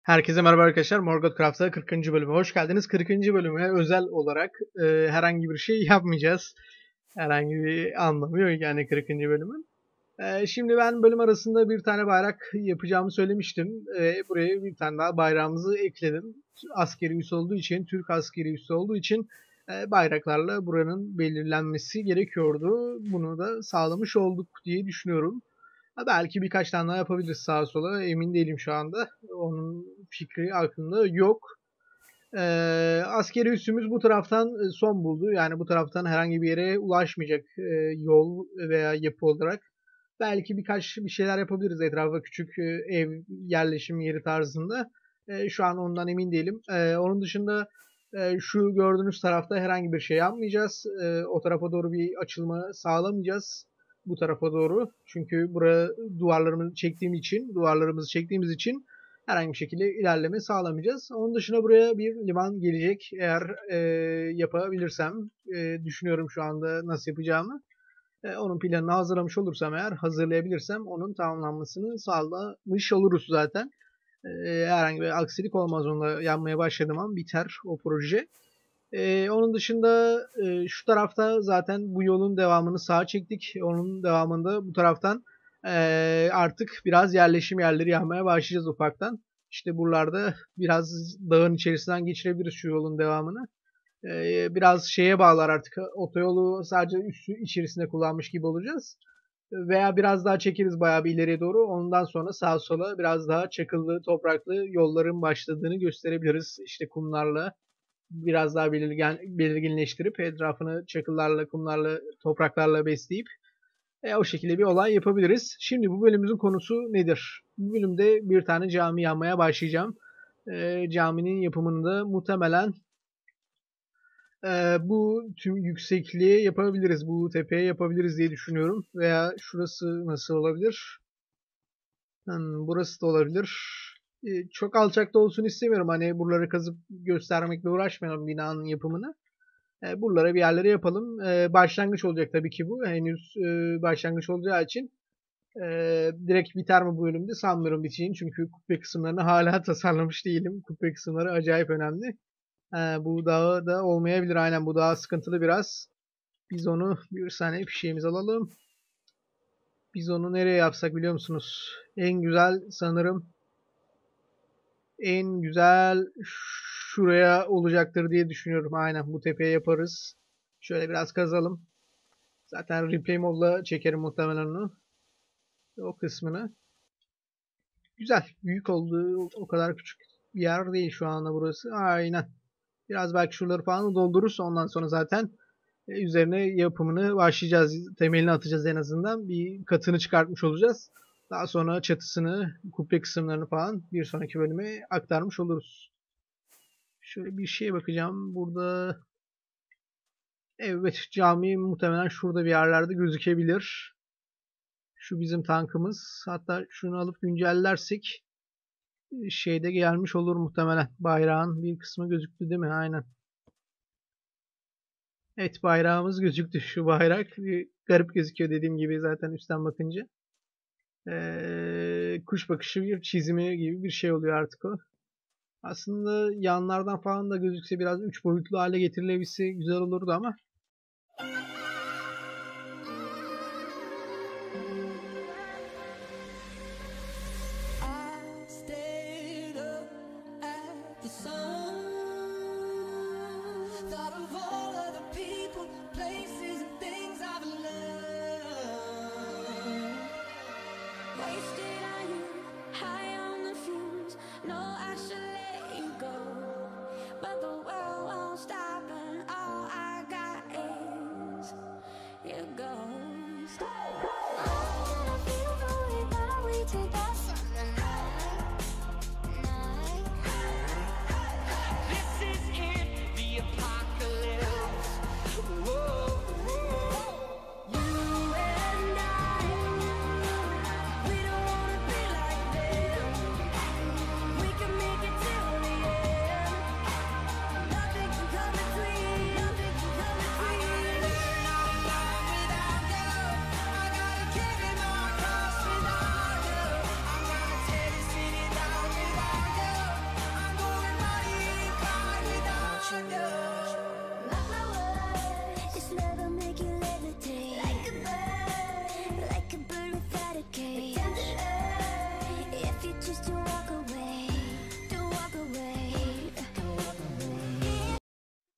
Herkese merhaba arkadaşlar. Morgoth Craft'a 40. bölüme hoş geldiniz. 40. bölüme özel olarak herhangi bir şey yapmayacağız. Herhangi bir anlamı yok yani 40. bölümün. Şimdi ben bölüm arasında bir tane bayrak yapacağımı söylemiştim. Buraya bir tane daha bayrağımızı ekledim. Askeri üs olduğu için, Türk askeri üssü olduğu için bayraklarla buranın belirlenmesi gerekiyordu. Bunu da sağlamış olduk diye düşünüyorum. Belki birkaç tane daha yapabiliriz sağa sola. Emin değilim şu anda. Onun fikri aklımda yok. Askeri üssümüz bu taraftan son buldu. Yani bu taraftan herhangi bir yere ulaşmayacak yol veya yapı olarak. Belki bir şeyler yapabiliriz etrafa küçük ev yerleşim yeri tarzında. Şu an ondan emin değilim. Onun dışında şu gördüğünüz tarafta herhangi bir şey yapmayacağız. O tarafa doğru bir açılma sağlamayacağız. Bu tarafa doğru. Çünkü buraya duvarlarımızı çektiğimiz için herhangi bir şekilde ilerleme sağlamayacağız. Onun dışında buraya bir liman gelecek. Eğer yapabilirsem düşünüyorum şu anda nasıl yapacağımı. Onun planını hazırlamış olursam eğer hazırlayabilirsem onun tamamlanmasını sağlamış oluruz zaten. Herhangi bir aksilik olmaz, onunla yanmaya başladığım an biter o proje. Onun dışında şu tarafta zaten bu yolun devamını sağa çektik. Onun devamında bu taraftan artık biraz yerleşim yerleri yapmaya başlayacağız ufaktan. İşte buralarda biraz dağın içerisinden geçirebiliriz şu yolun devamını. Biraz şeye bağlar artık. Otoyolu sadece üssü içerisinde kullanmış gibi olacağız. Veya biraz daha çekeriz bayağı bir ileriye doğru. Ondan sonra sağa sola biraz daha çakıllı, topraklı yolların başladığını gösterebiliriz. İşte kumlarla biraz daha belirginleştirip etrafını çakıllarla, kumlarla, topraklarla besleyip o şekilde bir olay yapabiliriz. Şimdi bu bölümümüzün konusu nedir? Bu bölümde bir tane cami yapmaya başlayacağım. Caminin yapımını da muhtemelen bu tüm yüksekliğe yapabiliriz. Bu tepeye yapabiliriz diye düşünüyorum. Veya şurası nasıl olabilir? Burası da olabilir. Çok alçakta olsun istemiyorum. Hani buraları kazıp göstermekle uğraşmayalım binanın yapımını. Buralara bir yerlere yapalım. Başlangıç olacak tabii ki bu. Henüz başlangıç olacağı için direkt biter mi bu bölümde sanmıyorum biteceğini. Çünkü kubbe kısımlarını hala tasarlamış değilim. Kubbe kısımları acayip önemli. Bu dağı da olmayabilir. Aynen, bu dağ sıkıntılı biraz. Biz onu bir saniye fişeğimiz alalım. Biz onu nereye yapsak biliyor musunuz? En güzel sanırım şuraya olacaktır diye düşünüyorum. Aynen, bu tepeye yaparız. Şöyle biraz kazalım. Zaten replay modla çekerim muhtemelen onu. O kısmını. Güzel. Büyük oldu. O kadar küçük bir yer değil şu anda burası. Aynen. Biraz belki şuraları falan doldururuz. Ondan sonra zaten üzerine yapımını başlayacağız. Temelini atacağız en azından. Bir katını çıkartmış olacağız. Daha sonra çatısını, kubbe kısımlarını falan bir sonraki bölüme aktarmış oluruz. Şöyle bir şeye bakacağım. Burada evet, cami muhtemelen şurada bir yerlerde gözükebilir. Şu bizim tankımız. Hatta şunu alıp güncellersek şeyde gelmiş olur muhtemelen. Bayrağın bir kısmı gözüktü değil mi? Aynen. Evet, bayrağımız gözüktü. Şu bayrak garip gözüküyor dediğim gibi zaten üstten bakınca. Kuş bakışı bir çizimi gibi bir şey oluyor artık o. Aslında yanlardan falan da gözükse biraz 3 boyutlu hale getirilebilse güzel olurdu ama.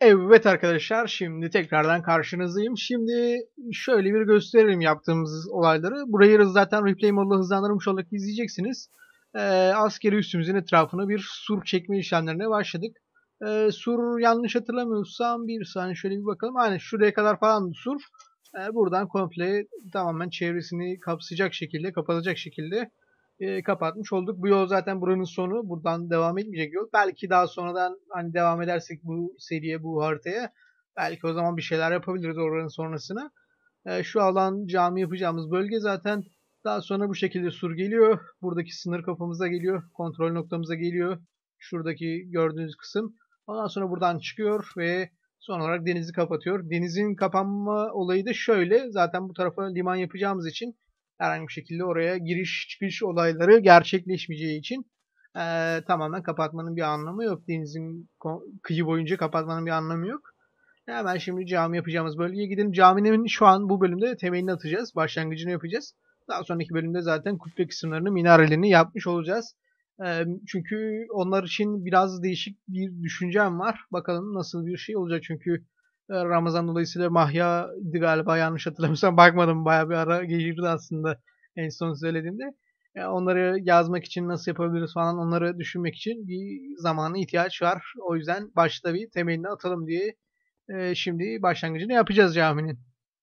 Evet arkadaşlar, şimdi tekrardan karşınızdayım. Şimdi şöyle bir gösterelim yaptığımız olayları. Burayı zaten replay modunda hızlandırılmış olarak izleyeceksiniz. Askeri üssümüzün etrafına bir sur çekme işlemlerine başladık. Sur yanlış hatırlamıyorsam bir saniye şöyle bir bakalım. Aynen şuraya kadar falan sur. Buradan komple tamamen çevresini kapsayacak şekilde, kapatacak şekilde kapatmış olduk. Bu yol zaten buranın sonu. Buradan devam etmeyecek yol. Belki daha sonradan hani devam edersek bu seriye, bu haritaya belki o zaman bir şeyler yapabiliriz oranın sonrasına. Şu alan cami yapacağımız bölge zaten daha sonra bu şekilde sur geliyor. Buradaki sınır kapımıza geliyor. Kontrol noktamıza geliyor. Şuradaki gördüğünüz kısım. Ondan sonra buradan çıkıyor ve son olarak denizi kapatıyor. Denizin kapanma olayı da şöyle. Zaten bu tarafa liman yapacağımız için herhangi bir şekilde oraya giriş çıkış olayları gerçekleşmeyeceği için tamamen kapatmanın bir anlamı yok. Denizin kıyı boyunca kapatmanın bir anlamı yok. Hemen şimdi cami yapacağımız bölgeye gidelim. Caminin şu an bu bölümde temelini atacağız. Başlangıcını yapacağız. Daha sonraki bölümde zaten kubbe kısımlarını, minarelerini yapmış olacağız. Çünkü onlar için biraz değişik bir düşüncem var. Bakalım nasıl bir şey olacak. Çünkü Ramazan dolayısıyla Mahya'ydı galiba, yanlış hatırlamıyorsam. Bakmadım, bayağı bir ara geçirdi aslında en son söylediğimde. Onları yazmak için nasıl yapabiliriz falan, onları düşünmek için bir zamana ihtiyaç var. O yüzden başta bir temelini atalım diye şimdi başlangıcını yapacağız caminin.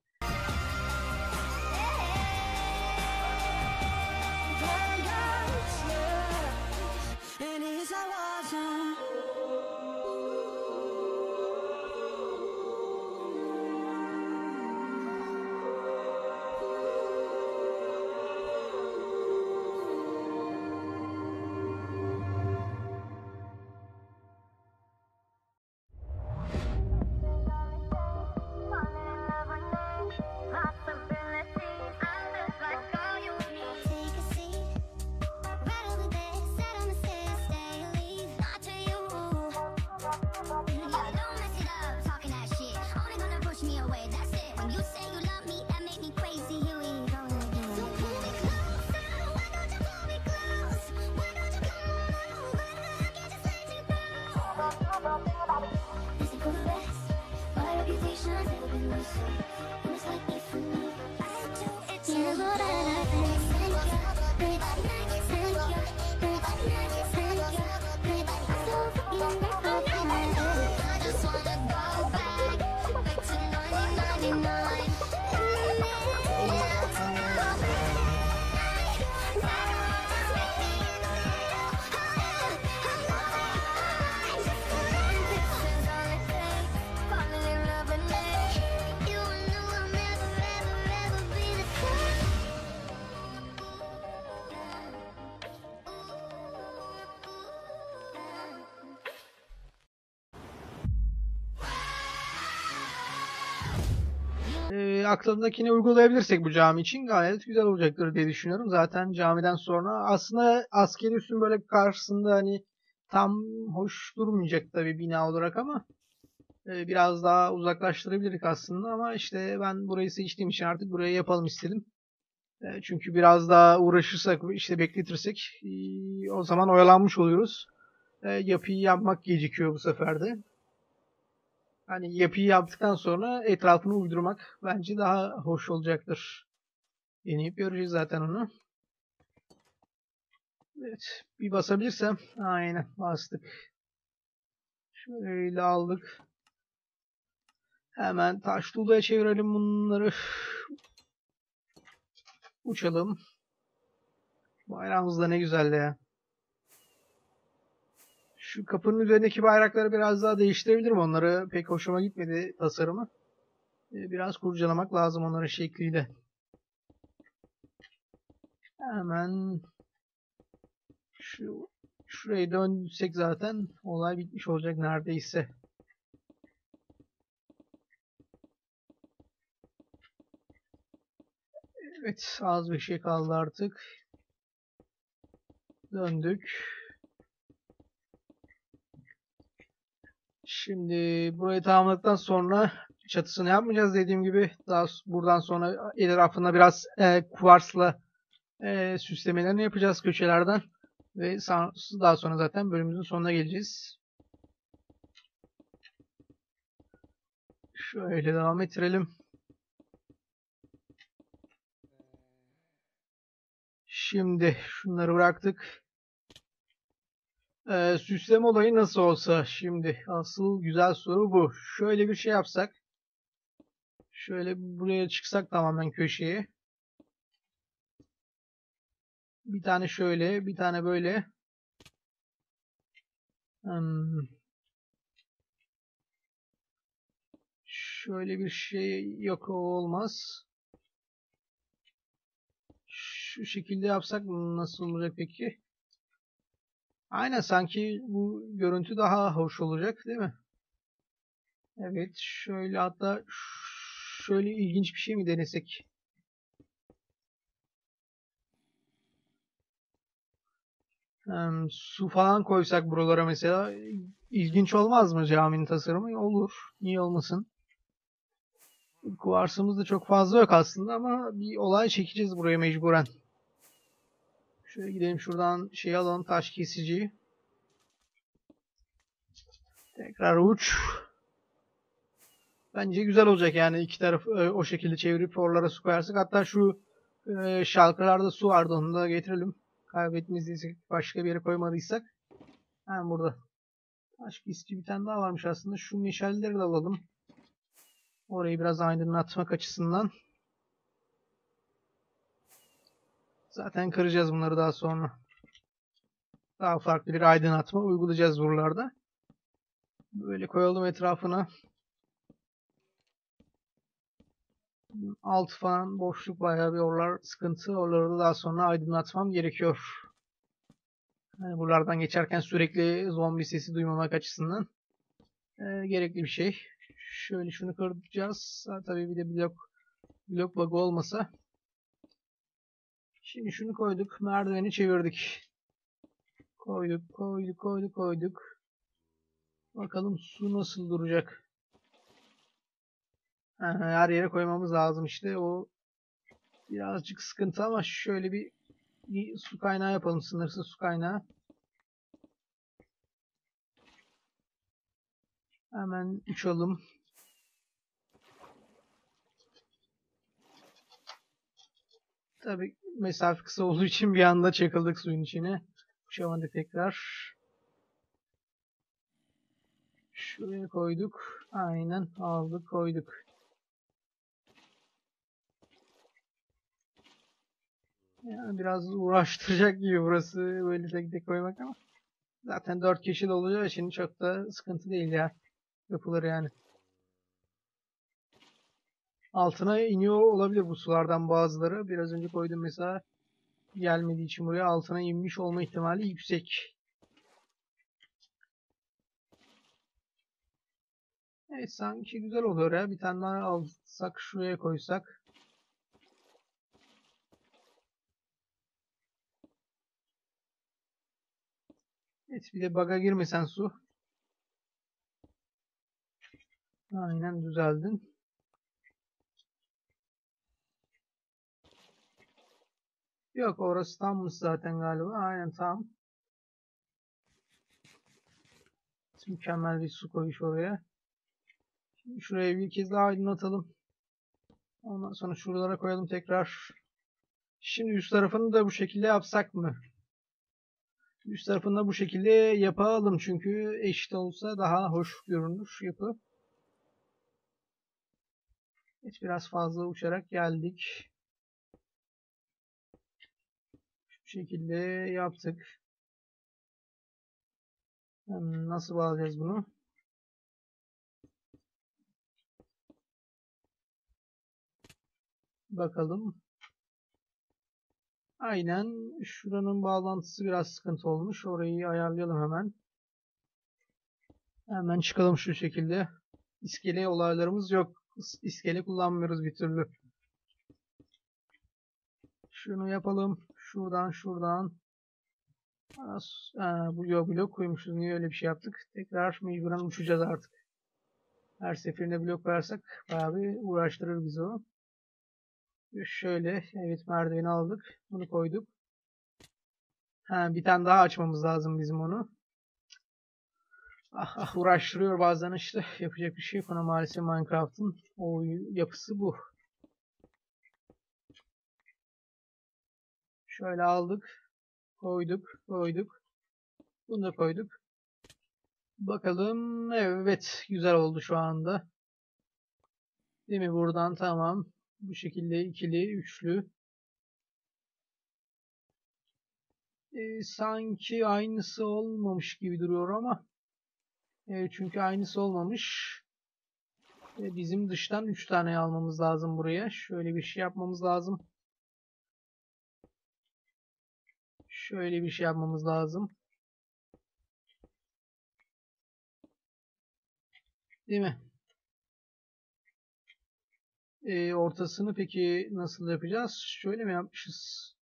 Aklımdakini uygulayabilirsek bu cami için gayet güzel olacaktır diye düşünüyorum. Zaten camiden sonra aslında askeri üssün böyle karşısında hani tam hoş durmayacak tabii bina olarak ama biraz daha uzaklaştırabilirdik aslında, ama işte ben burayı seçtiğim için artık buraya yapalım istedim. Çünkü biraz daha uğraşırsak, işte bekletirsek o zaman oyalanmış oluyoruz. Yapıyı yapmak gecikiyor bu sefer de. Hani yapıyı yaptıktan sonra etrafını uydurmak bence daha hoş olacaktır. Deneyip göreceğiz zaten onu. Evet, bir basabilirsem. Aynen, bastık. Şöyle aldık. Hemen taş tuğlaya çevirelim bunları. Uçalım. Bayrağımız da ne güzel ya. Şu kapının üzerindeki bayrakları biraz daha değiştirebilirim. Onları pek hoşuma gitmedi, tasarımı. Biraz kurcalamak lazım onların şekliyle. Hemen şurayı dönsek zaten olay bitmiş olacak neredeyse. Evet, az bir şey kaldı artık. Döndük. Şimdi burayı tamamladıktan sonra çatısını yapmayacağız dediğim gibi. Daha buradan sonra etrafına biraz kuvarsla süslemelerini yapacağız köşelerden. Ve daha sonra zaten bölümümüzün sonuna geleceğiz. Şöyle devam ettirelim. Şimdi şunları bıraktık. Süsleme olayı nasıl olsa? Şimdi asıl güzel soru bu. Şöyle bir şey yapsak. Şöyle buraya çıksak tamamen köşeye. Bir tane şöyle, bir tane böyle. Şöyle bir şey yok, o olmaz. Şu şekilde yapsak nasıl olacak peki? Aynen, sanki bu görüntü daha hoş olacak değil mi? Evet, şöyle hatta şöyle ilginç bir şey mi denesek? Su falan koysak buralara mesela, ilginç olmaz mı caminin tasarımı? Olur. Niye olmasın? Kuvarsımız da çok fazla yok aslında ama bir olay çekeceğiz buraya mecburen. Şöyle gidelim şuradan şey alalım, taş kesiciyi. Tekrar uç. Bence güzel olacak yani, iki tarafı o şekilde çevirip oralara su koyarsak. Hatta şu şalkılarda su vardı, onu da getirelim. Kaybetmediysek, başka bir yere koymadıysak. Ha, burada. Taş kesici bir tane daha varmış aslında. Şu meşaleleri de alalım. Orayı biraz aydınlatmak açısından. Zaten kıracağız bunları daha sonra. Daha farklı bir aydınlatma uygulayacağız buralarda. Böyle koyalım etrafına. Alt falan boşluk, bayağı bir oralar sıkıntı. Oraları da daha sonra aydınlatmam gerekiyor. Yani buralardan geçerken sürekli zombi sesi duymamak açısından gerekli bir şey. Şöyle şunu kıracağız. Tabii bir de blok bug'ı olmasa. Şimdi şunu koyduk. Merdiveni çevirdik. Koyduk. Bakalım su nasıl duracak. Her yere koymamız lazım işte. O birazcık sıkıntı ama şöyle bir su kaynağı yapalım. Sınırsız su kaynağı. Hemen uçalım. Tabii mesafe kısa olduğu için bir anda çakıldık suyun içine. Uçamadık tekrar. Şuraya koyduk. Aynen aldık koyduk. Yani biraz uğraştıracak gibi burası böyle tek tek koymak ama. Zaten 4 kişi de olacağı için çok da sıkıntı değil ya. Yapılır yani. Altına iniyor olabilir bu sulardan bazıları. Biraz önce koydum mesela, gelmediği için buraya altına inmiş olma ihtimali yüksek. Evet, sanki güzel oluyor ya. Bir tane daha alsak şuraya koysak. Evet, bir de baga girmesen su. Aynen, düzeldin. Yok, orası tammış zaten galiba. Aynen tam. Mükemmel bir su koyuş oraya. Şimdi şuraya bir kez daha aydınlatalım. Ondan sonra şuralara koyalım tekrar. Şimdi üst tarafını da bu şekilde yapsak mı? Üst tarafını da bu şekilde yapalım. Çünkü eşit olsa daha hoş görünür yapı. Evet, biraz fazla uçarak geldik. Şu şekilde yaptık. Nasıl bağlayacağız bunu? Bakalım. Aynen, şuranın bağlantısı biraz sıkıntı olmuş. Orayı ayarlayalım hemen. Hemen çıkalım şu şekilde. İskele olaylarımız yok. İskele kullanmıyoruz bir türlü. Şunu yapalım. Şuradan. Bu blok koymuşuz. Niye öyle bir şey yaptık? Tekrar mecburen uçacağız artık. Her seferinde blok koyarsak bayağı bir uğraştırır bizi o. Şöyle, evet, merdiveni aldık. Bunu koyduk. Bir tane daha açmamız lazım bizim onu. Uğraştırıyor bazen işte. Yapacak bir şey yok ona maalesef, Minecraft'ın o yapısı bu. Şöyle aldık. Koyduk. Bunu da koyduk. Bakalım. Evet. Güzel oldu şu anda. Değil mi? Buradan tamam. Bu şekilde ikili, üçlü. Sanki aynısı olmamış gibi duruyor ama. Çünkü aynısı olmamış. Bizim dıştan 3 tane almamız lazım buraya. Şöyle bir şey yapmamız lazım. Şöyle bir şey yapmamız lazım. Değil mi? Ortasını peki nasıl yapacağız? Şöyle mi yapmışız?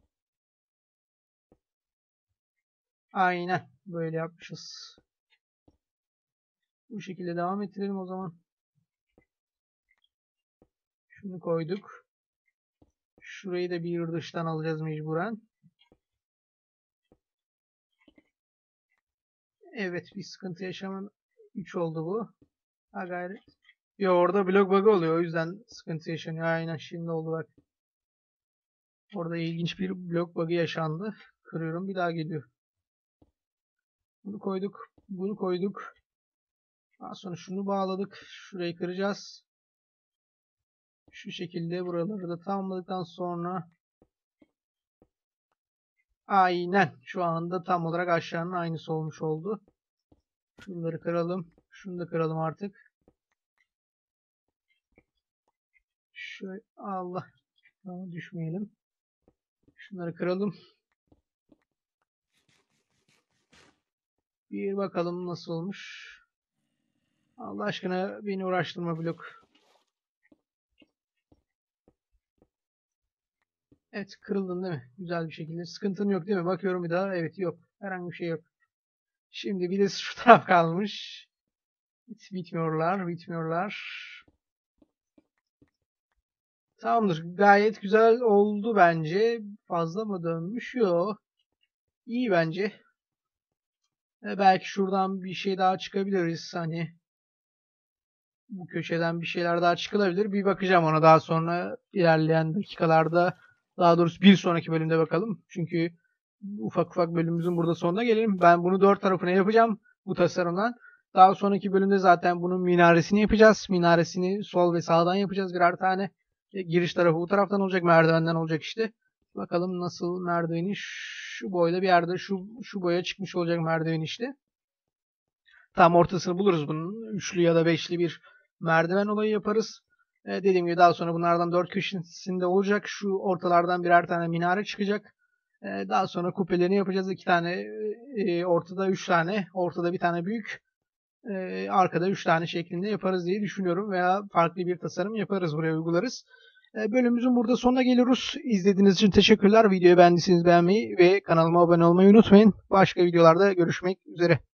Aynen. Böyle yapmışız. Bu şekilde devam ettirelim o zaman. Şunu koyduk. Şurayı da bir dıştan alacağız mecburen. Evet, bir sıkıntı yaşamın 3 oldu bu. Ha gayret. Ya orada blok bug'ı oluyor, o yüzden sıkıntı yaşanıyor. Aynen şimdi oldu bak. Orada ilginç bir blok bug'ı yaşandı. Kırıyorum, bir daha geliyor. Bunu koyduk. Bunu koyduk. Daha sonra şunu bağladık. Şurayı kıracağız. Şu şekilde buraları da tamamladıktan sonra aynen şu anda tam olarak aşağının aynısı olmuş oldu. Şunları kıralım. Şunu da kıralım artık. Şöyle Allah. Tamam, düşmeyelim. Şunları kıralım. Bir bakalım nasıl olmuş. Allah aşkına beni uğraştırma blok. Evet, kırıldın değil mi? Güzel bir şekilde. Sıkıntın yok değil mi? Bakıyorum bir daha. Evet, yok. Herhangi bir şey yok. Şimdi bir de şu taraf kalmış. Bitmiyorlar. Tamamdır. Gayet güzel oldu bence. Fazla mı dönmüş? Yok. İyi bence. Belki şuradan bir şey daha çıkabiliriz. Hani bu köşeden bir şeyler daha çıkılabilir. Bir bakacağım ona daha sonra ilerleyen dakikalarda. Daha doğrusu bir sonraki bölümde bakalım. Çünkü ufak bölümümüzün burada sonuna gelelim. Ben bunu 4 tarafına yapacağım bu tasarımdan. Daha sonraki bölümde zaten bunun minaresini yapacağız. Minaresini sol ve sağdan yapacağız birer tane. Giriş tarafı bu taraftan olacak, merdivenden olacak işte. Bakalım nasıl merdiveni şu boyda bir yerde şu boya çıkmış olacak merdiven işte. Tam ortasını buluruz bunun. Üçlü ya da beşli bir merdiven olayı yaparız. Dediğim gibi daha sonra bunlardan 4 köşesinde olacak. Şu ortalardan birer tane minare çıkacak. Daha sonra kubbelerini yapacağız. 2 tane ortada 3 tane. Ortada bir tane büyük. Arkada 3 tane şeklinde yaparız diye düşünüyorum. Veya farklı bir tasarım yaparız, buraya uygularız. Bölümümüzün burada sonuna geliyoruz. İzlediğiniz için teşekkürler. Videoyu beğendiyseniz beğenmeyi ve kanalıma abone olmayı unutmayın. Başka videolarda görüşmek üzere.